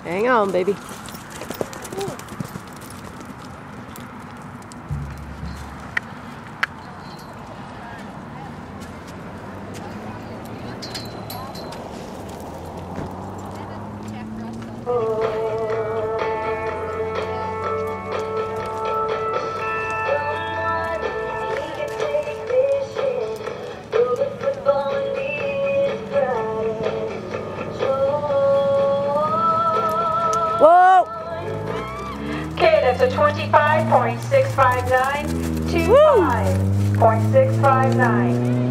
Hang on, baby. Whoa! Okay, that's a 25.659, 25.659.